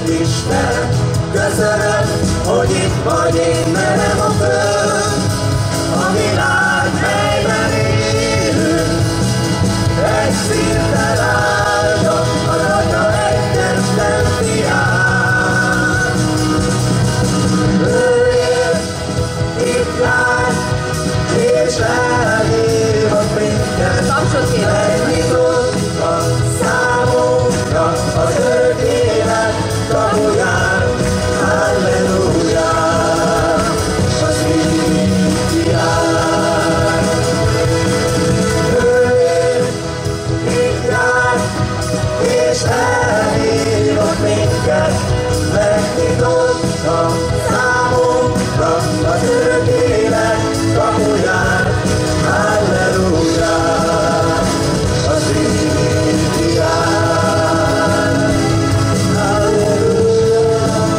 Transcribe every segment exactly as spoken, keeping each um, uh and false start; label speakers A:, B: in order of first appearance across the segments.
A: Isten, köszönöm, hogy itt vagy, én merem a föld. A világ, melyben élünk, egy szívvel áldom az Atya egyetlen fiát. Ő él, itt jár, és elhívott minket, megnyitotta számunkra az örök élet kapuját. Halleluja! Az így jár. Ő él, itt jár, és elhívott minket, megnyitotta számunkra az örök élet kapuját. Halleluja! Az így jár. Halleluja!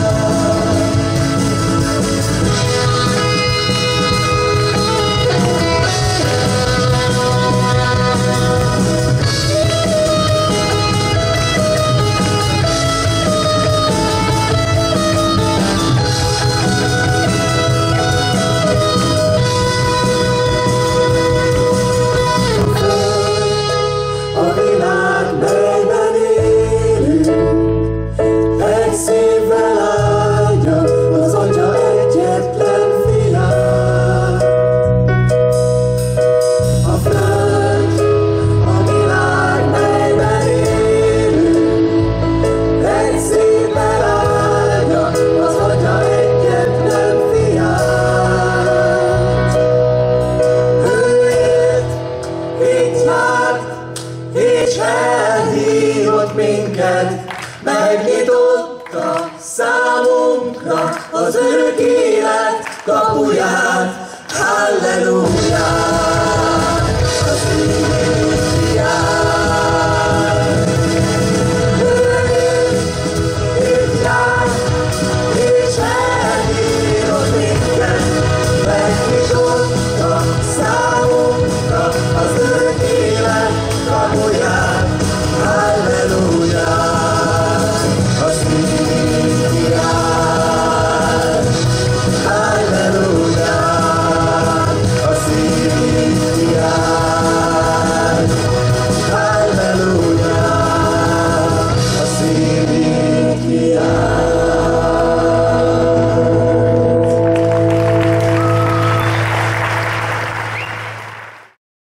A: A világ, melyben élünk, egy szívvel áldja az Atya egyetlen fiát. A föld, a világ, melyben élünk, egy szívvel áldja az Atya egyetlen fiát. Ő élt, itt járt, és elhívott minket, megnyitotta számunkra az örök élet kapuját. Halleluja!